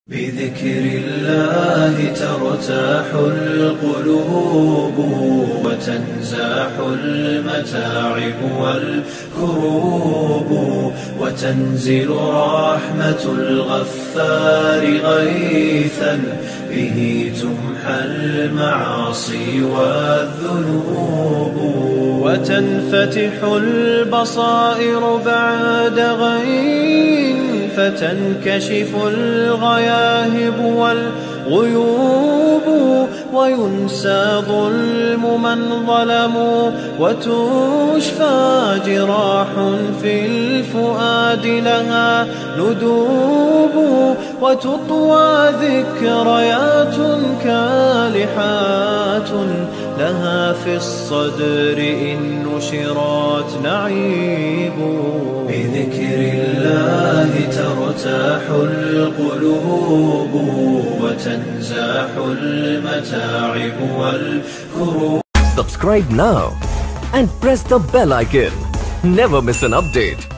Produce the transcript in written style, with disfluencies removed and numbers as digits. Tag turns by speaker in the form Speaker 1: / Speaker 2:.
Speaker 1: بذكر الله ترتاح القلوب وتنزاح المتاعب والكروب وتنزل رحمة الغفار غيثا به تمحى المعاصي والذنوب وتنفتح البصائر بعد غين فتنكشف الغياهب والغيوب وينسى ظلم من ظلموا وتشفى جراح في الفؤاد لها ندوب وتطوى ذكريات كالحات لها في الصدر إن نشرت نعيب بذكر الله ترتاح القلوب وتنزاح المتاعب والكروب.
Speaker 2: Subscribe now and press the bell icon. Never miss an update.